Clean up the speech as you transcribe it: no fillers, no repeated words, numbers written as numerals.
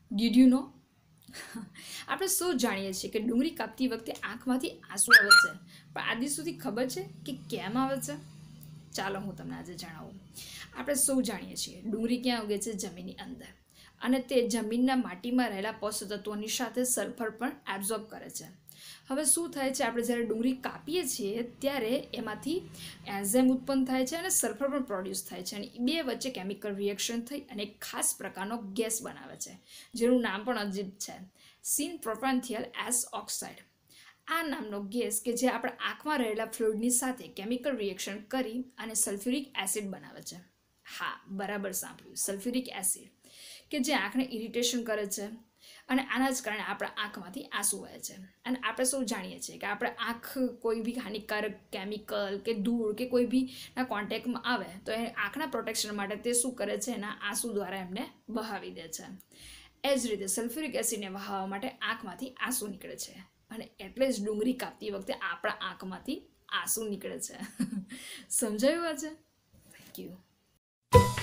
Did you know? આપણે સૌ જાણીએ છીએ કે ડુંગળી કાપતી વખતે આંખમાંથી આંસુ આવે છે, પણ આ દિવસ સુધી ખબર છે કે કેમ આવે છે? ચાલો હું તમને આજે જણાવું. આપણે સૌ જાણીએ છીએ ડુંગળી ક્યાં ઉગે છે? જમીનની અંદર, અને તે જમીનના માટીમાં રહેલા પોષક તત્વોની સાથે સલ્ફર પણ એબ્ઝોર્બ કરે છે. હવે શું થાય છે, આપણે જ્યારે ડુંગળી કાપીએ છીએ ત્યારે એમાંથી એન્ઝાઇમ ઉત્પન્ન થાય છે અને સલ્ફર પણ પ્રોડ્યુસ થાય છે, અને બે વચ્ચે કેમિકલ રિએક્શન થઈ અને એક ખાસ પ્રકારનો ગેસ બનાવે છે, જેનું નામ પણ અજીબ છે, સિન પ્રોપેન્થિયલ એસ ઓક્સાઇડ. આ નામનો ગેસ કે જે આપણા આંખમાં રહેલા ફ્લુઇડની સાથે કેમિકલ રિએક્શન કરી અને સલ્ફ્યુરિક એસિડ બનાવે છે. હા, બરાબર સાંભળ્યું, સલ્ફ્યુરિક એસિડ, કે જે આંખને ઇરિટેશન કરે છે, અને આના જ કારણે આપણા આંખમાંથી આંસુ વહે છે. અને આપણે સૌ જાણીએ છીએ કે આપણે આંખ કોઈ બી હાનિકારક કેમિકલ કે ધૂળ કે કોઈ બી ના કોન્ટેક્ટમાં આવે તો એ આંખના પ્રોટેક્શન માટે તે શું કરે છે, એના આંસુ દ્વારા એમને બહાવી દે છે. એ જ રીતે સલ્ફ્યુરિક એસિડને વહાવવા માટે આંખમાંથી આંસુ નીકળે છે, અને એટલે જ ડુંગળી કાપતી વખતે આપણા આંખમાંથી આંસુ નીકળે છે. સમજાયું આજે? Thank you.